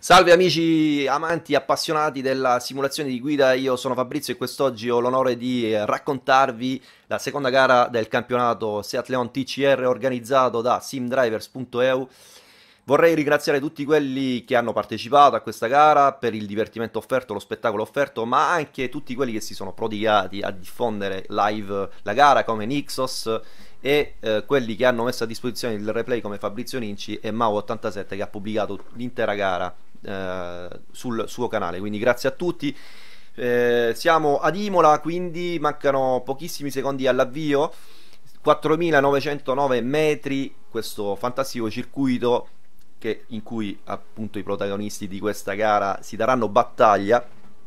Salve amici amanti appassionati della simulazione di guida, io sono Fabrizio e quest'oggi ho l'onore di raccontarvi la seconda gara del campionato Seat Leon TCR organizzato da simdrivers.eu. Vorrei ringraziare tutti quelli che hanno partecipato a questa gara per il divertimento offerto, lo spettacolo offerto, ma anche tutti quelli che si sono prodigati a diffondere live la gara come Nixos e quelli che hanno messo a disposizione il replay come Fabrizio Ninci e Mau87 che ha pubblicato l'intera gara sul suo canale, quindi grazie a tutti. Siamo ad Imola, quindi mancano pochissimi secondi all'avvio. 4.909 metri, questo fantastico circuito in cui appunto i protagonisti di questa gara si daranno battaglia.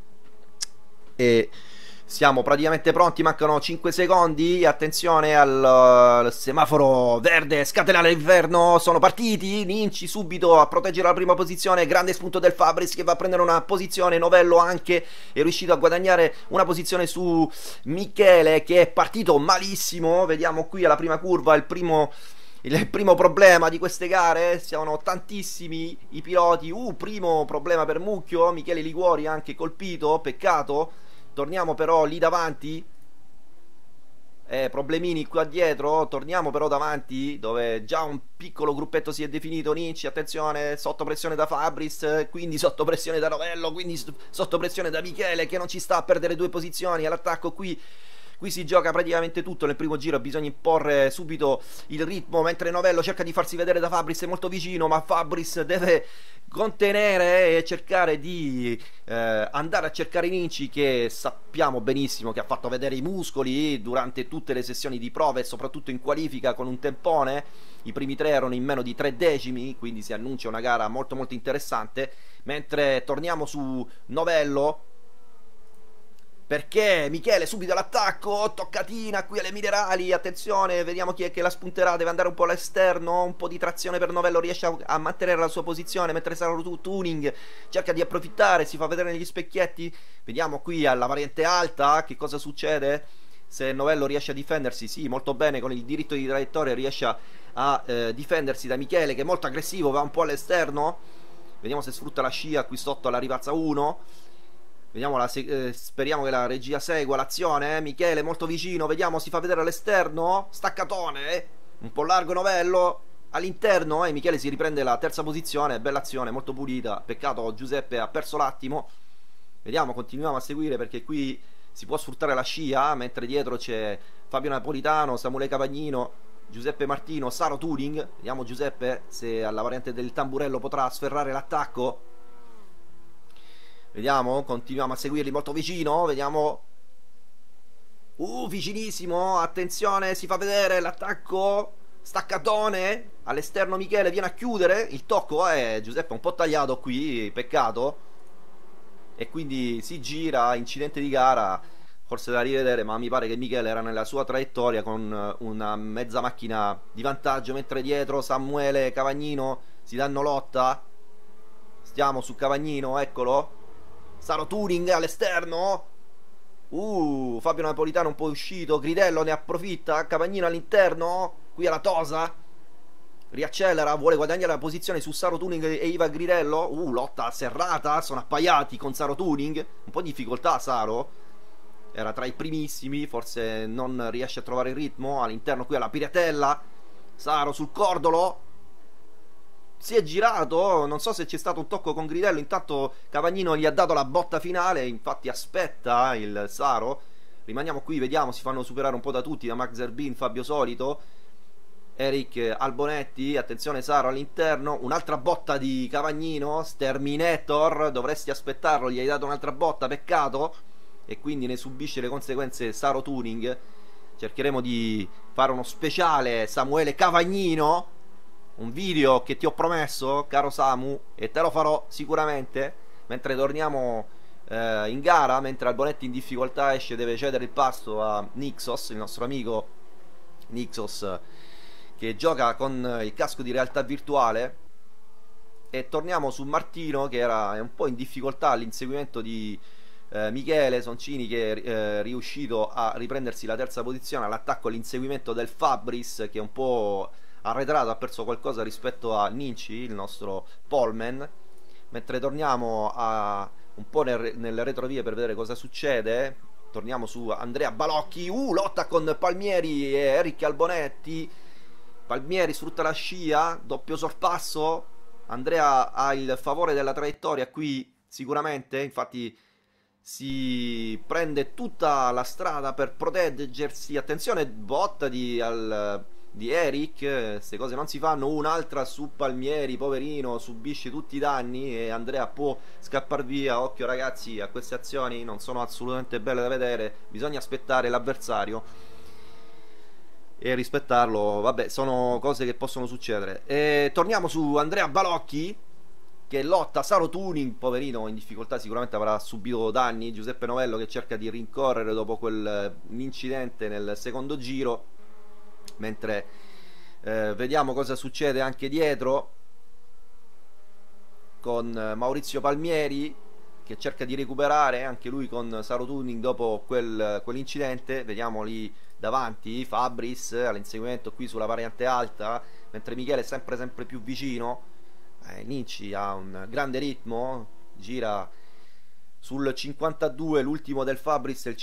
E siamo praticamente pronti, mancano 5 secondi. Attenzione al semaforo verde, scatenare l'inferno. Sono partiti. Ninci subito a proteggere la prima posizione. Grande spunto del Fabris che va a prendere una posizione. Novello anche è riuscito a guadagnare una posizione su Michele che è partito malissimo. Vediamo qui alla prima curva il primo problema di queste gare. Siamo tantissimi i piloti. Primo problema per Mucchio. Michele Liguori anche colpito, peccato. Torniamo però lì davanti. Problemini qua dietro. Torniamo però davanti, dove già un piccolo gruppetto si è definito. Ninci, attenzione, sotto pressione da Fabris, quindi sotto pressione da Novello, quindi sotto pressione da Michele, che non ci sta a perdere due posizioni all'attacco. Qui si gioca praticamente tutto nel primo giro, bisogna imporre subito il ritmo, mentre Novello cerca di farsi vedere da Fabris, è molto vicino, ma Fabris deve contenere e cercare di andare a cercare Ninci, che sappiamo benissimo che ha fatto vedere i muscoli durante tutte le sessioni di prova e soprattutto in qualifica con un tempone. I primi tre erano in meno di 3 decimi, quindi si annuncia una gara molto molto interessante. Mentre torniamo su Novello, perché Michele subito all'attacco, toccatina qui alle minerali, attenzione, vediamo chi è che la spunterà, deve andare un po' all'esterno, un po' di trazione per Novello, riesce a mantenere la sua posizione, mentre sarà tuning, cerca di approfittare, si fa vedere negli specchietti. Vediamo qui alla variante alta che cosa succede, se Novello riesce a difendersi. Sì, molto bene, con il diritto di traiettoria riesce a difendersi da Michele che è molto aggressivo, va un po' all'esterno. Vediamo se sfrutta la scia qui sotto alla rivazza 1. Vediamo speriamo che la regia segua l'azione. Michele molto vicino, vediamo, si fa vedere all'esterno. Staccatone, un po' largo Novello all'interno, e Michele si riprende la terza posizione. Bella azione, molto pulita. Peccato Giuseppe ha perso l'attimo. Vediamo, continuiamo a seguire perché qui si può sfruttare la scia, mentre dietro c'è Fabio Napolitano, Samuele Cavagnino, Giuseppe Martino, Saro Tuning. Vediamo Giuseppe se alla variante del tamburello potrà sferrare l'attacco. Vediamo, continuiamo a seguirli molto vicino. Vediamo. Vicinissimo. Attenzione, si fa vedere l'attacco. Staccatone. All'esterno Michele viene a chiudere. Il tocco è Giuseppe un po' tagliato qui. Peccato. E quindi si gira. Incidente di gara. Forse da rivedere, ma mi pare che Michele era nella sua traiettoria con una mezza macchina di vantaggio, mentre dietro Samuele Cavagnino si danno lotta. Stiamo su Cavagnino, eccolo. Saro Turing all'esterno. Fabio Napolitano un po' uscito. Gridello ne approfitta. Cavagnino all'interno. Qui alla Tosa. Riaccelera. Vuole guadagnare la posizione su Saro Turing e Iva Gridello. Lotta serrata. Sono appaiati con Saro Turing. Un po' di difficoltà Saro. Era tra i primissimi. Forse non riesce a trovare il ritmo. All'interno qui alla Piratella. Saro sul cordolo. Si è girato, non so se c'è stato un tocco con Gridello. Intanto Cavagnino gli ha dato la botta finale, infatti aspetta il Saro. Rimaniamo qui, vediamo, si fanno superare un po' da tutti, da Max Zerbin, Fabio Solito, Eric Albonetti. Attenzione Saro all'interno, un'altra botta di Cavagnino. Sterminator, dovresti aspettarlo, gli hai dato un'altra botta, peccato. E quindi ne subisce le conseguenze Saro Tuning. Cercheremo di fare uno speciale Samuele Cavagnino, un video che ti ho promesso, caro Samu, e te lo farò sicuramente. Mentre torniamo in gara, mentre Albonetti in difficoltà esce, deve cedere il passo a Nixos, il nostro amico Nixos, che gioca con il casco di realtà virtuale. E torniamo su Martino, che è un po' in difficoltà all'inseguimento di Michele Soncini, che è riuscito a riprendersi la terza posizione all'attacco, all'inseguimento del Fabris, che è un po' arretrato, ha perso qualcosa rispetto a Ninci, il nostro poleman. Mentre torniamo un po' nelle retrovie per vedere cosa succede, torniamo su Andrea Balocchi, lotta con Palmieri e Eric Albonetti. Palmieri sfrutta la scia, doppio sorpasso. Andrea ha il favore della traiettoria qui sicuramente, infatti si prende tutta la strada per proteggersi. Attenzione, botta di Eric, queste cose non si fanno. Un'altra su Palmieri, poverino, subisce tutti i danni e Andrea può scappare via. Occhio ragazzi, a queste azioni non sono assolutamente belle da vedere, bisogna aspettare l'avversario e rispettarlo. Vabbè, sono cose che possono succedere. E torniamo su Andrea Balocchi che lotta Saro Tuning, poverino, in difficoltà, sicuramente avrà subito danni. Giuseppe Novello che cerca di rincorrere dopo quell'incidente nel secondo giro, mentre vediamo cosa succede anche dietro con Maurizio Palmieri che cerca di recuperare anche lui con Saro Tuning dopo quell'incidente. Vediamo lì davanti Fabris all'inseguimento qui sulla variante alta, mentre Michele è sempre più vicino. Ninci ha un grande ritmo, gira sul 52, l'ultimo del Fabris è il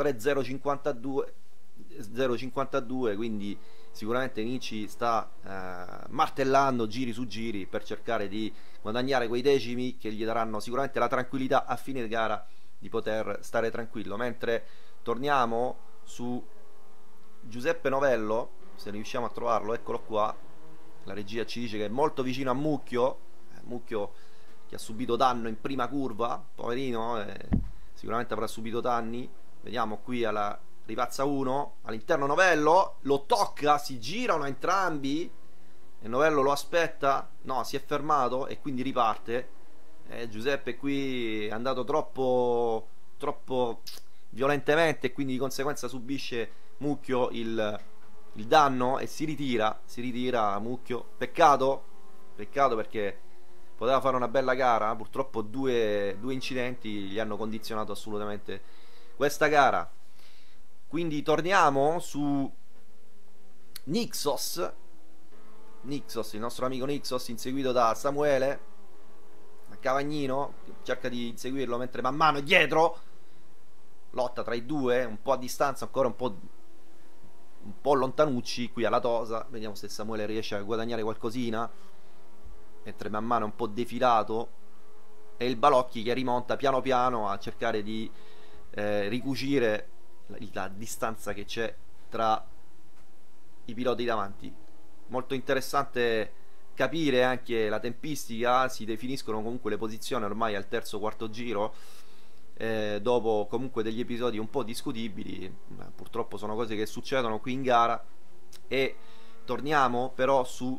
53-052, quindi sicuramente Ninci sta martellando giri su giri per cercare di guadagnare quei decimi che gli daranno sicuramente la tranquillità a fine gara di poter stare tranquillo. Mentre torniamo su Giuseppe Novello, se riusciamo a trovarlo, eccolo qua. La regia ci dice che è molto vicino a Mucchio, Mucchio che ha subito danno in prima curva, poverino, sicuramente avrà subito danni. Vediamo qui alla ripazza 1, all'interno Novello, lo tocca, si girano entrambi e Novello lo aspetta, no, si è fermato e quindi riparte. Giuseppe qui è andato troppo violentemente e quindi di conseguenza subisce Mucchio il danno e si ritira Mucchio. Peccato perché poteva fare una bella gara, purtroppo due incidenti gli hanno condizionato assolutamente questa gara. Quindi torniamo su Nixos, il nostro amico Nixos, inseguito da Samuele Cavagnino, che cerca di inseguirlo mentre man mano è dietro. Lotta tra i due, un po' a distanza, ancora un po' lontanucci qui alla Tosa. Vediamo se Samuele riesce a guadagnare qualcosina, mentre man mano è un po' defilato. E il Balocchi che rimonta piano piano a cercare di ricucire la distanza che c'è tra i piloti davanti. Molto interessante capire anche la tempistica, si definiscono comunque le posizioni ormai al terzo quarto giro, dopo comunque degli episodi un po' discutibili. Purtroppo sono cose che succedono qui in gara. E torniamo però su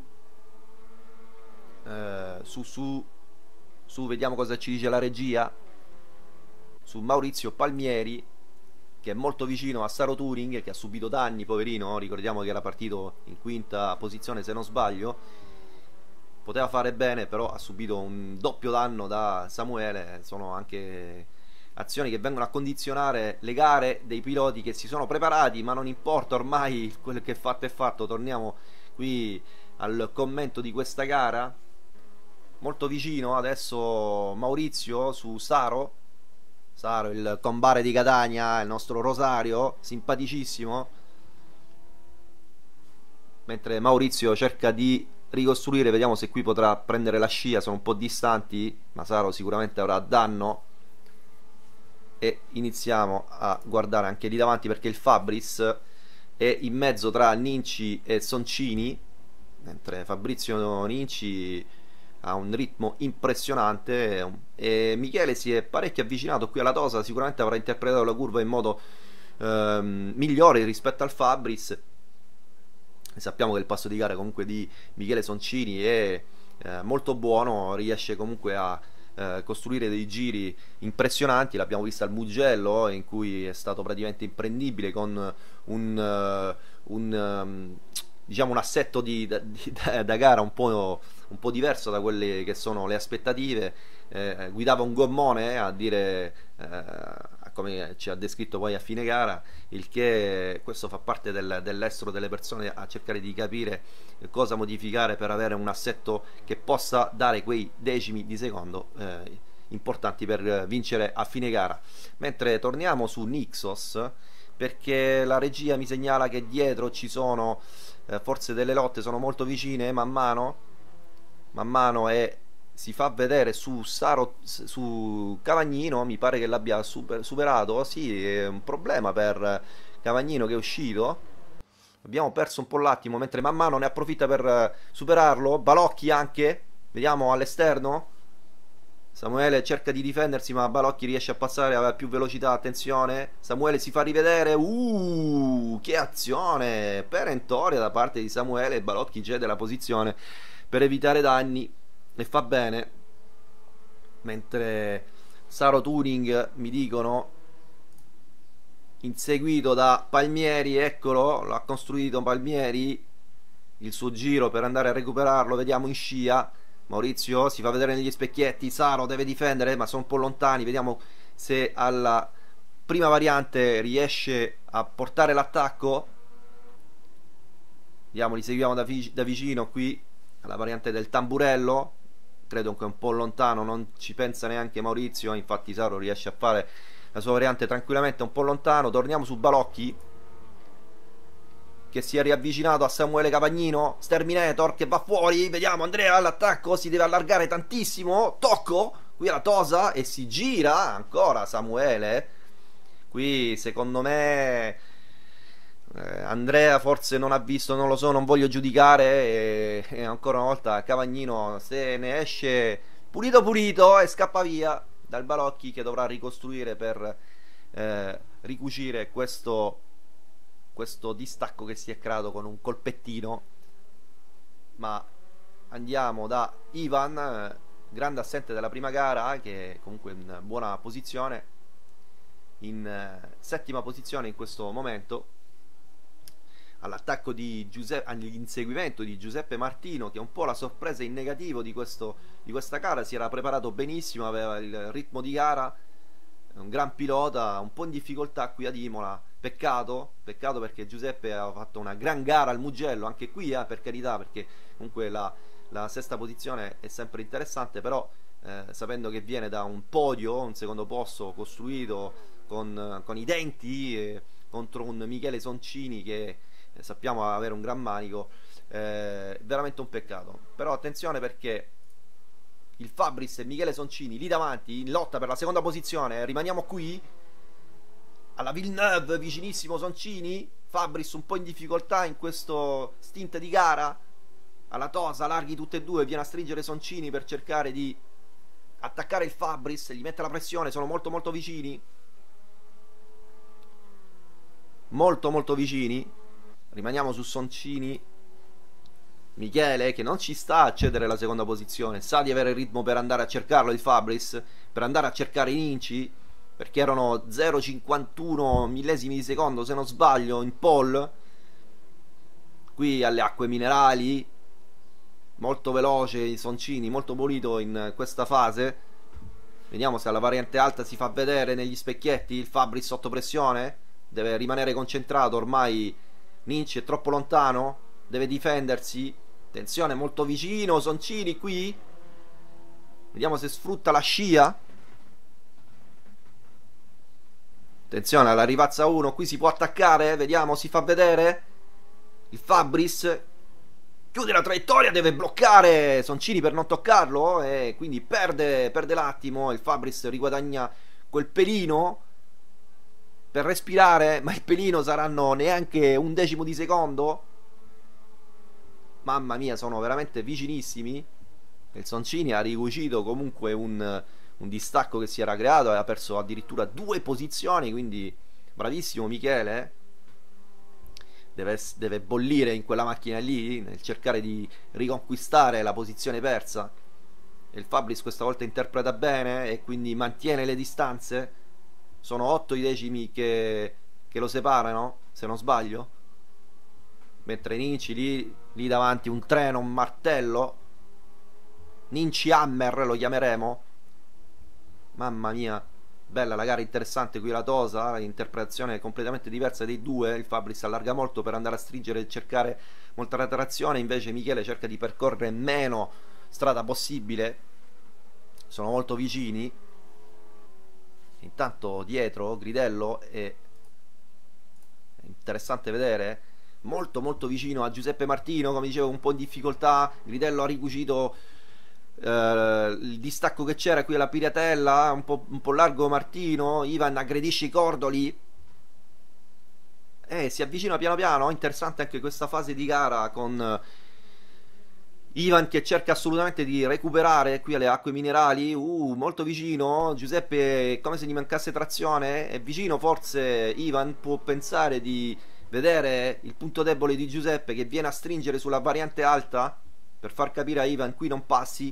vediamo cosa ci dice la regia su Maurizio Palmieri, che è molto vicino a Saro Turing, che ha subito danni, poverino. Ricordiamo che era partito in quinta posizione se non sbaglio, poteva fare bene, però ha subito un doppio danno da Samuele. Sono anche azioni che vengono a condizionare le gare dei piloti che si sono preparati, ma non importa, ormai quello che è fatto è fatto. Torniamo qui al commento di questa gara. Molto vicino adesso Maurizio su Saro, il combare di Catania, il nostro Rosario, simpaticissimo, mentre Maurizio cerca di ricostruire. Vediamo se qui potrà prendere la scia, sono un po' distanti, ma Saro sicuramente avrà danno. E iniziamo a guardare anche lì davanti, perché il Fabris è in mezzo tra Ninci e Soncini, mentre Fabrizio Ninci ha un ritmo impressionante e Michele si è parecchio avvicinato qui alla Tosa. Sicuramente avrà interpretato la curva in modo migliore rispetto al Fabris. E sappiamo che il passo di gara comunque di Michele Soncini è molto buono, riesce comunque a costruire dei giri impressionanti. L'abbiamo vista al Mugello, in cui è stato praticamente imprendibile con diciamo un assetto da gara un po' diverso da quelle che sono le aspettative. Guidava un gommone a dire come ci ha descritto poi a fine gara, il che questo fa parte dell'estro delle persone a cercare di capire cosa modificare per avere un assetto che possa dare quei decimi di secondo importanti per vincere a fine gara. Mentre torniamo su Nixos, perché la regia mi segnala che dietro ci sono forse delle lotte, sono molto vicine man mano, e si fa vedere su Cavagnino, mi pare che l'abbia superato. Sì, è un problema per Cavagnino che è uscito. Abbiamo perso un po' l'attimo, mentre man mano ne approfitta per superarlo. Balocchi anche, vediamo all'esterno. Samuele cerca di difendersi, ma Balocchi riesce a passare, aveva più velocità, attenzione. Samuele si fa rivedere. Che azione perentoria da parte di Samuele. Balocchi cede la posizione per evitare danni e fa bene. Mentre Saro Tuning, mi dicono, inseguito da Palmieri, eccolo, l'ha costruito Palmieri, il suo giro per andare a recuperarlo, vediamo in scia. Maurizio si fa vedere negli specchietti, Saro deve difendere ma sono un po' lontani, vediamo se alla prima variante riesce a portare l'attacco. Vediamo, li seguiamo da vicino qui alla variante del tamburello, credo che è un po' lontano, non ci pensa neanche Maurizio, infatti Saro riesce a fare la sua variante tranquillamente un po' lontano. Torniamo su Balocchi che si è riavvicinato a Samuele Cavagnino, Sterminator che va fuori, vediamo Andrea all'attacco, si deve allargare tantissimo, tocco qui alla Tosa e si gira ancora Samuele. Qui secondo me Andrea forse non ha visto, non lo so, non voglio giudicare, e ancora una volta Cavagnino se ne esce pulito e scappa via dal Balocchi, che dovrà ricostruire per ricucire questo distacco che si è creato con un colpettino. Ma andiamo da Ivan, grande assente della prima gara, che comunque in buona posizione, in settima posizione in questo momento, all'attacco di all'inseguimento di Giuseppe Martino, che è un po' la sorpresa in negativo di questa gara. Si era preparato benissimo, aveva il ritmo di gara, un gran pilota, un po' in difficoltà qui ad Imola. Peccato perché Giuseppe ha fatto una gran gara al Mugello, anche qui per carità, perché comunque la sesta posizione è sempre interessante, però sapendo che viene da un podio, un secondo posto costruito con i denti, contro un Michele Soncini che sappiamo avere un gran manico, veramente un peccato. Però attenzione, perché il Fabris e Michele Soncini lì davanti in lotta per la seconda posizione. Rimaniamo qui alla Villeneuve, vicinissimo Soncini, Fabris un po' in difficoltà in questo stint di gara. Alla Tosa, larghi tutte e due, viene a stringere Soncini per cercare di attaccare il Fabris, gli mette la pressione, sono molto vicini, molto vicini. Rimaniamo su Soncini. Michele che non ci sta a cedere la seconda posizione, sa di avere il ritmo per andare a cercarlo il Fabris, per andare a cercare i Ninci, perché erano 0,51 millesimi di secondo se non sbaglio in pole. Qui alle acque minerali, molto veloce i Soncini, molto pulito in questa fase. Vediamo se alla variante alta si fa vedere negli specchietti il Fabris sotto pressione, deve rimanere concentrato, ormai Ninci è troppo lontano, deve difendersi. Attenzione, molto vicino Soncini qui, vediamo se sfrutta la scia. Attenzione alla rivazza 1, qui si può attaccare, vediamo, si fa vedere il Fabris, chiude la traiettoria, deve bloccare Soncini per non toccarlo, e quindi perde l'attimo. Il Fabris riguadagna quel pelino per respirare, ma il pelino saranno neanche un decimo di secondo. Mamma mia, sono veramente vicinissimi. Il Soncini ha ricucito comunque un distacco che si era creato, aveva perso addirittura 2 posizioni, quindi bravissimo Michele. Deve bollire in quella macchina lì nel cercare di riconquistare la posizione persa. E il Fabris questa volta interpreta bene e quindi mantiene le distanze. Sono 8 i decimi che lo separano, se non sbaglio. Mentre Ninci lì davanti un treno, un martello. Ninci Hammer lo chiameremo. Mamma mia, Bella la gara, interessante qui la Tosa, interpretazione completamente diversa dei due. Il Fabris allarga molto per andare a stringere e cercare molta retrazione, invece Michele cerca di percorrere meno strada possibile. Sono molto vicini. Intanto dietro Gridello è interessante vedere, molto molto vicino a Giuseppe Martino, come dicevo un po' in difficoltà. Gridello ha ricucito il distacco che c'era qui alla Piratella, un po' largo Martino. Ivan aggredisce i cordoli e si avvicina piano piano. Interessante anche questa fase di gara con Ivan che cerca assolutamente di recuperare qui alle acque minerali. Molto vicino. Giuseppe come se gli mancasse trazione. È vicino forse Ivan. Può pensare di vedere il punto debole di Giuseppe che viene a stringere sulla variante alta per far capire a Ivan qui non passi.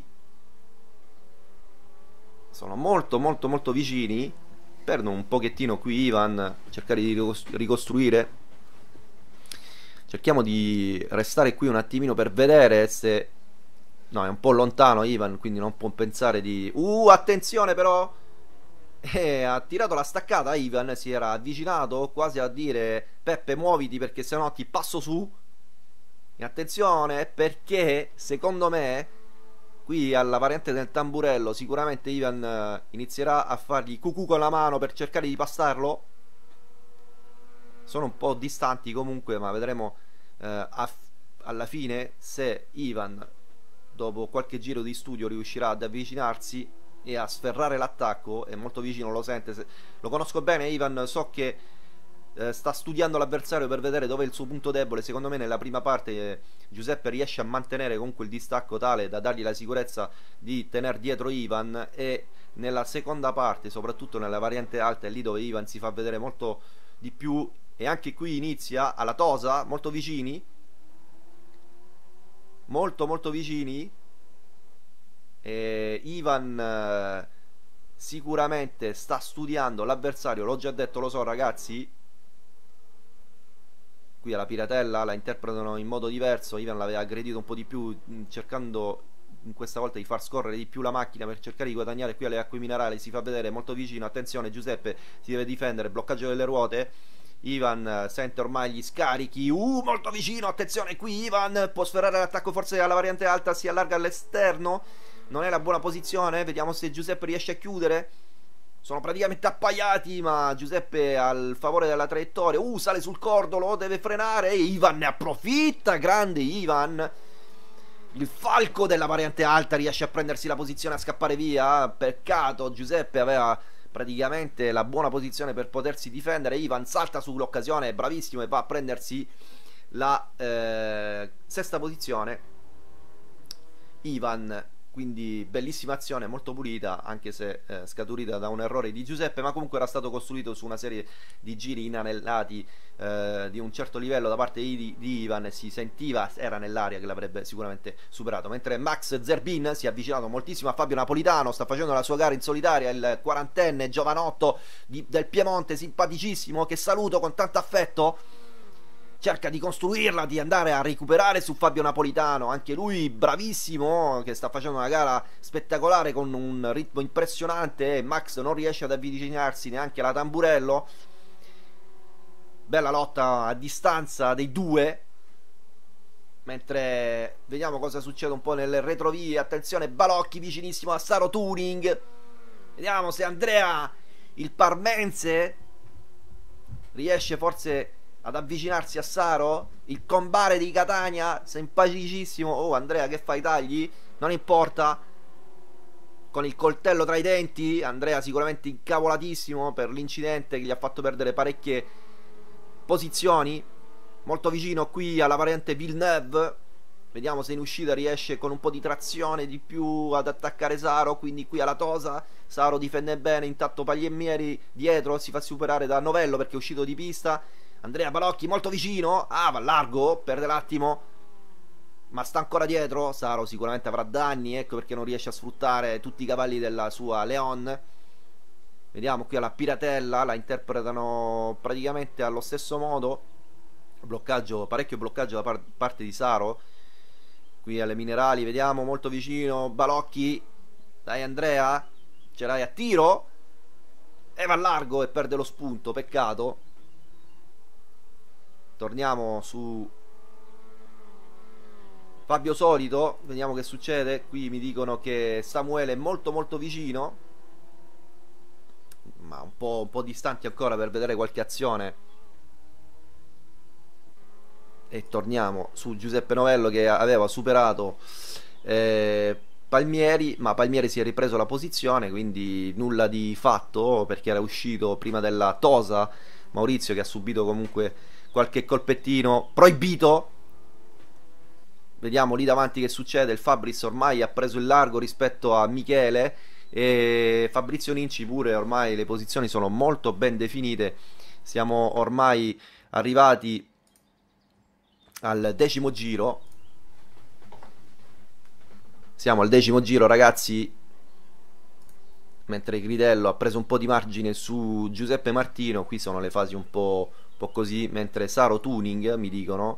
Sono molto molto molto vicini. Perdono un pochettino qui Ivan. Cercare di ricostruire. Cerchiamo di restare qui un attimino per vedere se... No, è un po' lontano Ivan, quindi non può pensare di... attenzione però! Ha tirato la staccata Ivan, si era avvicinato quasi a dire Peppe muoviti perché sennò ti passo su. E attenzione perché secondo me qui alla variante del tamburello sicuramente Ivan inizierà a fargli cucù con la mano per cercare di passarlo. Sono un po' distanti comunque, ma vedremo alla fine se Ivan dopo qualche giro di studio riuscirà ad avvicinarsi e a sferrare l'attacco. È molto vicino, lo sente. Lo conosco bene Ivan, so che sta studiando l'avversario per vedere dove è il suo punto debole. Secondo me nella prima parte Giuseppe riesce a mantenere comunque il distacco tale da dargli la sicurezza di tenere dietro Ivan, e nella seconda parte, soprattutto nella variante alta, è lì dove Ivan si fa vedere molto di più. E anche qui inizia alla Tosa, molto vicini, molto molto vicini. E Ivan sicuramente sta studiando l'avversario, l'ho già detto, lo so ragazzi. Qui alla Piratella la interpretano in modo diverso. Ivan l'aveva aggredito un po' di più, cercando in questa volta di far scorrere di più la macchina per cercare di guadagnare qui alle acque minerali. Si fa vedere molto vicino, attenzione Giuseppe si deve difendere, bloccaggio delle ruote. Ivan sente ormai gli scarichi, molto vicino, attenzione qui Ivan può sferrare l'attacco forse alla variante alta, si allarga all'esterno, non è la buona posizione, vediamo se Giuseppe riesce a chiudere. Sono praticamente appaiati, ma Giuseppe al favore della traiettoria, sale sul cordolo, deve frenare e Ivan ne approfitta, grande Ivan. Il falco della variante alta riesce a prendersi la posizione, a scappare via, peccato, Giuseppe aveva praticamente la buona posizione per potersi difendere. Ivan salta sull'occasione, è bravissimo e va a prendersi la sesta posizione. Ivan, quindi bellissima azione, molto pulita, anche se scaturita da un errore di Giuseppe, ma comunque era stato costruito su una serie di giri inanellati di un certo livello da parte di Ivan, e si sentiva, era nell'aria che l'avrebbe sicuramente superato. Mentre Max Zerbin si è avvicinato moltissimo a Fabio Napolitano, sta facendo la sua gara in solitaria, il quarantenne giovanotto del Piemonte, simpaticissimo, che saluto con tanto affetto. Cerca di costruirla, di andare a recuperare su Fabio Napolitano, anche lui bravissimo, che sta facendo una gara spettacolare con un ritmo impressionante. Max non riesce ad avvicinarsi neanche alla Tamburello. Bella lotta a distanza dei due, mentre vediamo cosa succede un po' nelle retrovie. Attenzione Balocchi vicinissimo a Saro Turing, vediamo se Andrea, il parmense, riesce forse ad avvicinarsi a Saro. Il combare di Catania, simpaticissimo. Andrea che fa i tagli, non importa, con il coltello tra i denti. Andrea sicuramente incavolatissimo per l'incidente che gli ha fatto perdere parecchie posizioni. Molto vicino qui alla variante Villeneuve, vediamo se in uscita riesce con un po' di trazione di più ad attaccare Saro. Quindi qui alla Tosa Saro difende bene, intanto Pagliemmieri dietro si fa superare da Novello perché è uscito di pista. Andrea Balocchi molto vicino, va largo, perde l'attimo, ma sta ancora dietro. Saro sicuramente avrà danni, ecco perché non riesce a sfruttare tutti i cavalli della sua Leon. Vediamo qui alla Piratella, la interpretano praticamente allo stesso modo. Bloccaggio, parecchio bloccaggio da parte di Saro. Qui alle minerali, vediamo molto vicino Balocchi. Dai Andrea, ce l'hai a tiro. e va largo e perde lo spunto, peccato. Torniamo su Fabio Solito, vediamo che succede. Qui mi dicono che Samuele è molto molto vicino, ma un po' distanti ancora per vedere qualche azione. E torniamo su Giuseppe Novello che aveva superato Palmieri, ma Palmieri si è ripreso la posizione, quindi nulla di fatto perché era uscito prima della tosa Maurizio, che ha subito comunque qualche colpettino proibito. Vediamo lì davanti che succede. Il Fabris ormai ha preso il largo rispetto a Michele, e Fabrizio Ninci pure. Ormai le posizioni sono molto ben definite. Siamo ormai arrivati al 10° giro. Siamo al 10° giro, ragazzi. Mentre Gridello ha preso un po' di margine su Giuseppe Martino. Qui sono le fasi un po' così. Mentre Saro Tuning mi dicono,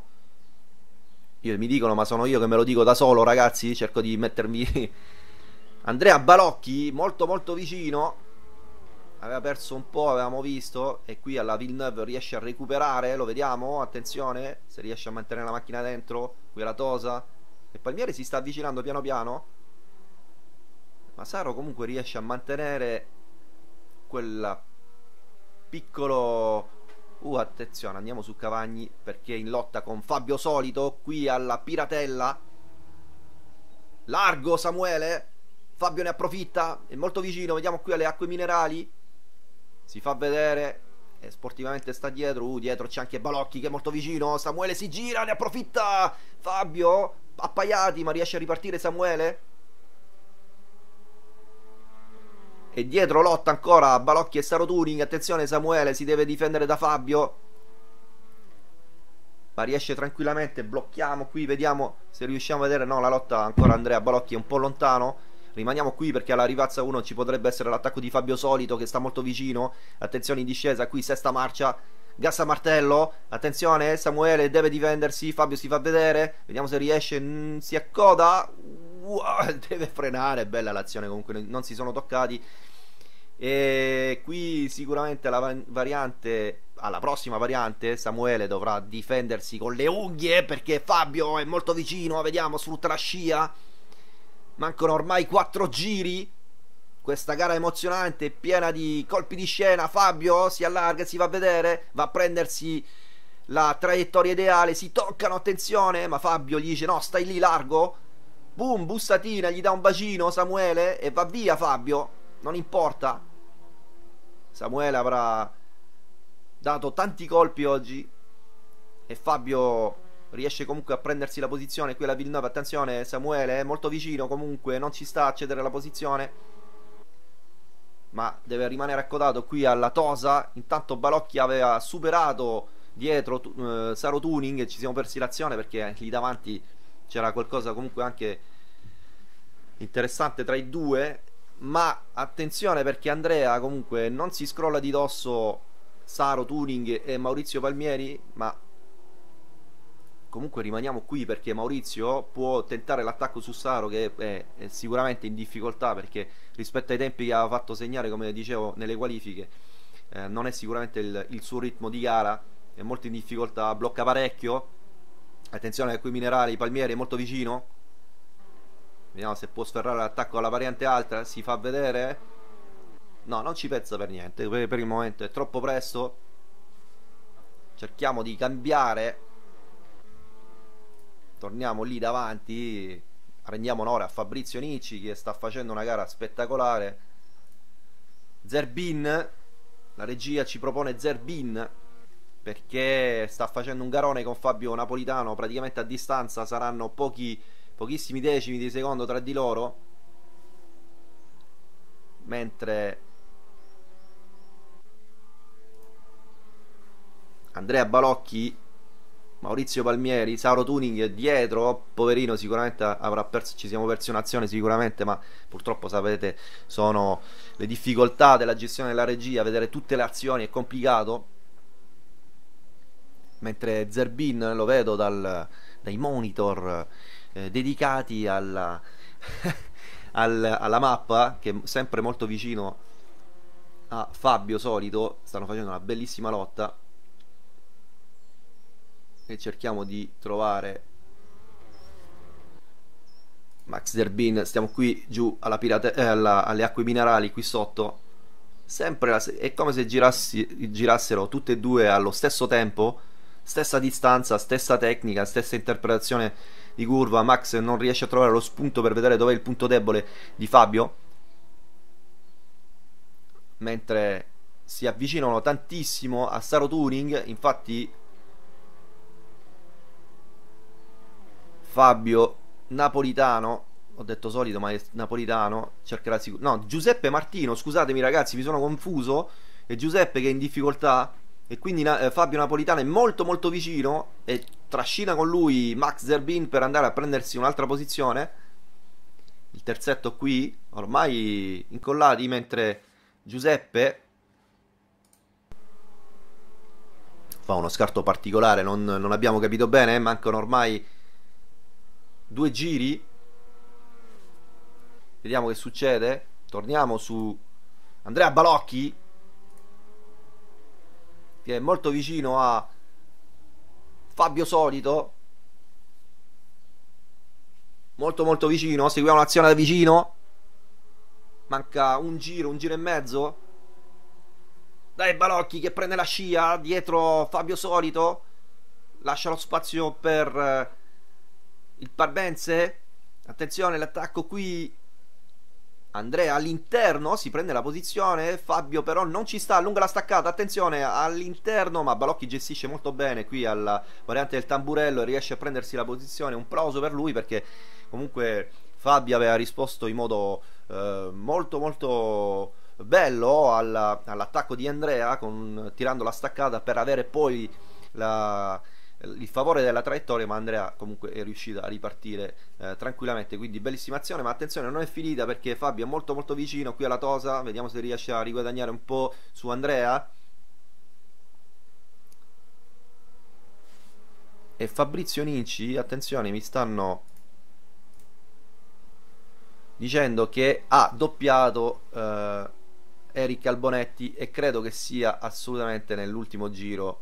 ma sono io che me lo dico da solo, ragazzi. Cerco di mettermi. Andrea Balocchi molto molto vicino. Aveva perso un po', avevamo visto. E qui alla Villeneuve riesce a recuperare. Lo vediamo, attenzione se riesce a mantenere la macchina dentro. Qui alla Tosa. E Palmieri si sta avvicinando piano piano. Ma Saro comunque riesce a mantenere quel piccolo... attenzione, andiamo su Cavagni perché è in lotta con Fabio Solito. Qui alla Piratella. Largo Samuele. Fabio ne approfitta, è molto vicino. Vediamo qui alle acque minerali. Si fa vedere. E sportivamente sta dietro. Dietro c'è anche Balocchi che è molto vicino. Samuele si gira, ne approfitta Fabio. Appaiati, ma riesce a ripartire Samuele. E dietro lotta ancora Balocchi e Saro Turing. Attenzione, Samuele si deve difendere da Fabio, ma riesce tranquillamente. Blocchiamo qui, vediamo se riusciamo a vedere. No, la lotta ancora. Andrea Balocchi è un po' lontano. Rimaniamo qui perché alla rivazza 1 ci potrebbe essere l'attacco di Fabio Solito che sta molto vicino. Attenzione in discesa qui, sesta marcia. Gas a martello. Attenzione, Samuele deve difendersi. Fabio si fa vedere. Vediamo se riesce. Si accoda. Deve frenare. Bella l'azione, comunque non si sono toccati. E qui sicuramente la variante, alla prossima variante Samuele dovrà difendersi con le unghie perché Fabio è molto vicino. Vediamo, sfrutta la scia. Mancano ormai 4 giri. Questa gara emozionante, piena di colpi di scena. Fabio si allarga, si va a vedere, va a prendersi la traiettoria ideale. Si toccano, attenzione, ma Fabio gli dice no, stai lì largo. Boom, bussatina, gli dà un bacino Samuele e va via Fabio. Non importa. Samuele avrà dato tanti colpi oggi e Fabio riesce comunque a prendersi la posizione. Qui la Villeneuve, attenzione, Samuele è molto vicino, comunque non ci sta a cedere la posizione, ma deve rimanere accodato qui alla Tosa. Intanto Balocchi aveva superato dietro Saro Tuning e ci siamo persi l'azione perché lì davanti c'era qualcosa comunque anche interessante tra i due. Ma attenzione perché Andrea comunque non si scrolla di dosso Saro Tuning e Maurizio Palmieri, ma comunque rimaniamo qui perché Maurizio può tentare l'attacco su Saro che è sicuramente in difficoltà perché rispetto ai tempi che aveva fatto segnare, come dicevo, nelle qualifiche, non è sicuramente il suo ritmo di gara, è molto in difficoltà, blocca parecchio. Attenzione che qui Minerali, Palmieri è molto vicino. Vediamo se può sferrare l'attacco alla variante alta. Si fa vedere. No, non ci pezza per niente. Per il momento è troppo presto. Cerchiamo di cambiare. Torniamo lì davanti. Rendiamo onore a Fabrizio Nicci che sta facendo una gara spettacolare. Zerbin. La regia ci propone Zerbin perché sta facendo un garone con Fabio Napolitano praticamente a distanza. Saranno pochissimi decimi di secondo tra di loro. Mentre Andrea Balocchi, Maurizio Palmieri, Saro Tuning dietro, poverino, sicuramente avrà perso, ci siamo persi un'azione sicuramente, ma purtroppo sapete sono le difficoltà della gestione della regia, vedere tutte le azioni è complicato. Mentre Zerbin lo vedo dai monitor dedicati alla mappa, che è sempre molto vicino a Fabio Solito, stanno facendo una bellissima lotta e cerchiamo di trovare Max Zerbin. Stiamo qui giù alla alle acque minerali qui sotto, sempre è come se girassero tutte e due allo stesso tempo, stessa distanza, stessa tecnica, stessa interpretazione di curva. Max non riesce a trovare lo spunto per vedere dov'è il punto debole di Fabio, mentre si avvicinano tantissimo a Saro Turing. Infatti Fabio Napolitano, ho detto Solito ma è Napolitano, cercherà no, Giuseppe Martino, scusatemi ragazzi, mi sono confuso, è Giuseppe che è in difficoltà e quindi Fabio Napolitano è molto molto vicino e trascina con lui Max Zerbin per andare a prendersi un'altra posizione. Il terzetto qui ormai incollati, mentre Giuseppe fa uno scarto particolare, non abbiamo capito bene, mancano ormai 2 giri. Vediamo che succede. Torniamo su Andrea Balocchi, che è molto vicino a Fabio Solito, molto molto vicino. Seguiamo l'azione da vicino. Manca un giro e mezzo. Dai Balocchi che prende la scia dietro Fabio Solito, lascia lo spazio per il Parbense. Attenzione l'attacco qui. Andrea all'interno si prende la posizione, Fabio però non ci sta, allunga la staccata, attenzione all'interno, ma Balocchi gestisce molto bene qui alla variante del tamburello e riesce a prendersi la posizione. Un plauso per lui, perché comunque Fabio aveva risposto in modo molto molto bello all'attacco di Andrea, tirando la staccata per avere poi il favore della traiettoria, ma Andrea comunque è riuscito a ripartire tranquillamente. Quindi bellissima azione, ma attenzione, non è finita, perché Fabio è molto molto vicino qui alla Tosa. Vediamo se riesce a riguadagnare un po' su Andrea. E Fabrizio Ninci, attenzione, mi stanno dicendo che ha doppiato Eric Albonetti, e credo che sia assolutamente nell'ultimo giro.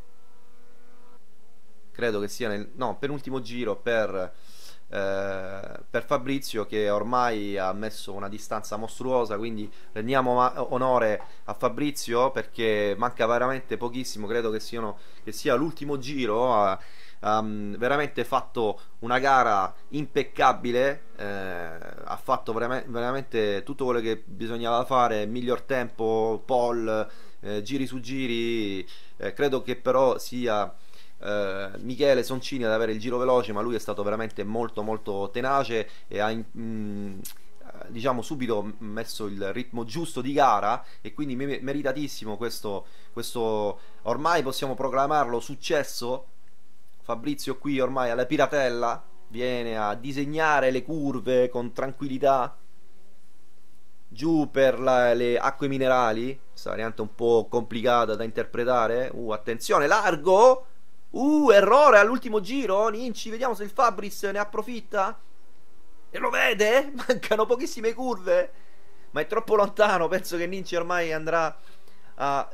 Credo che sia penultimo giro per Fabrizio, che ormai ha messo una distanza mostruosa. Quindi rendiamo onore a Fabrizio, perché manca veramente pochissimo. Credo che sia l'ultimo giro. Ha veramente fatto una gara impeccabile, ha fatto veramente tutto quello che bisognava fare, miglior tempo, pole, giri su giri. Credo che però sia Michele Soncini ad avere il giro veloce, ma lui è stato veramente molto molto tenace e ha diciamo subito messo il ritmo giusto di gara, e quindi meritatissimo questo ormai possiamo proclamarlo successo. Fabrizio qui ormai alla piratella viene a disegnare le curve con tranquillità giù per le acque minerali. Questa variante un po' complicata da interpretare. Attenzione, largo. Errore all'ultimo giro. Ninci, vediamo se il Fabris ne approfitta. E lo vede? Mancano pochissime curve, ma è troppo lontano. Penso che Ninci ormai andrà a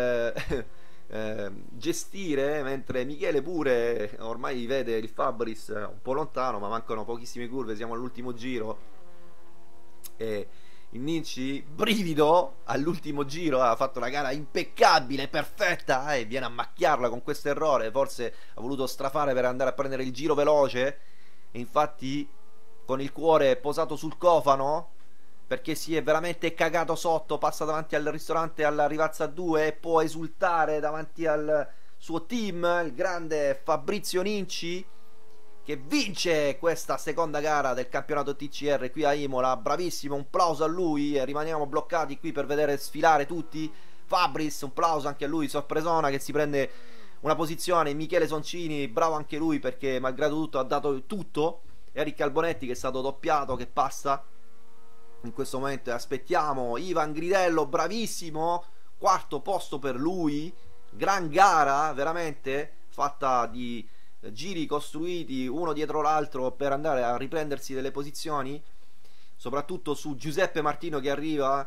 gestire, mentre Michele pure ormai vede il Fabris un po' lontano, ma mancano pochissime curve. Siamo all'ultimo giro e il Ninci, brivido all'ultimo giro, ha fatto una gara impeccabile, perfetta, e viene a macchiarla con questo errore. Forse ha voluto strafare per andare a prendere il giro veloce, e infatti con il cuore posato sul cofano, perché si è veramente cagato sotto. Passa davanti al ristorante alla Rivazza 2 e può esultare davanti al suo team, il grande Fabrizio Ninci, che vince questa seconda gara del campionato TCR qui a Imola. Bravissimo, un plauso a lui, e rimaniamo bloccati qui per vedere sfilare tutti. Fabris, un plauso anche a lui, sorpresona, che si prende una posizione. Michele Soncini, bravo anche lui, perché malgrado tutto ha dato tutto. Eric Albonetti, che è stato doppiato, che passa in questo momento, e aspettiamo Ivan Gridello, bravissimo, quarto posto per lui. Gran gara veramente, fatta di giri costruiti uno dietro l'altro per andare a riprendersi delle posizioni, soprattutto su Giuseppe Martino che arriva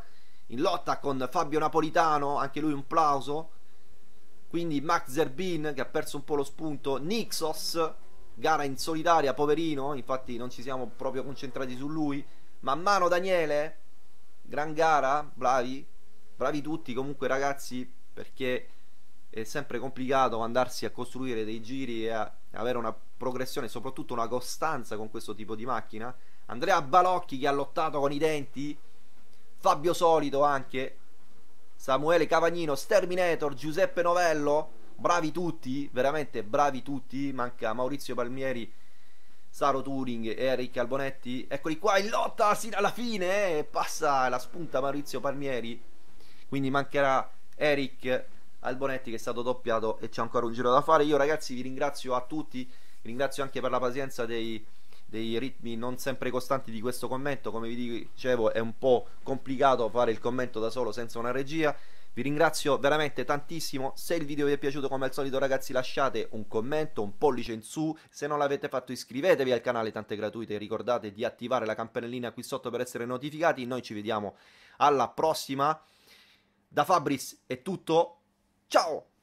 in lotta con Fabio Napolitano, anche lui un plauso. Quindi Max Zerbin che ha perso un po' lo spunto, Nixos, gara in solitaria, poverino, infatti non ci siamo proprio concentrati su lui. Man mano Daniele, gran gara, bravi, bravi tutti comunque ragazzi, perché è sempre complicato andarsi a costruire dei giri e avere una progressione, soprattutto una costanza con questo tipo di macchina. Andrea Balocchi che ha lottato con i denti, Fabio Solito anche, Samuele Cavagnino, Sterminator, Giuseppe Novello, bravi tutti, veramente bravi tutti. Manca Maurizio Palmieri, Saro Turing e Eric Albonetti, eccoli qua in lotta sino alla fine, passa la spunta Maurizio Palmieri, quindi mancherà Eric Albonetti che è stato doppiato e c'è ancora un giro da fare. Io ragazzi vi ringrazio a tutti, vi ringrazio anche per la pazienza dei ritmi non sempre costanti di questo commento. Come vi dicevo è un po' complicato fare il commento da solo senza una regia. Vi ringrazio veramente tantissimo. Se il video vi è piaciuto, come al solito ragazzi, lasciate un commento, un pollice in su. Se non l'avete fatto iscrivetevi al canale, tante gratuite, ricordate di attivare la campanellina qui sotto per essere notificati. Noi ci vediamo alla prossima. Da Fabris è tutto, ciao!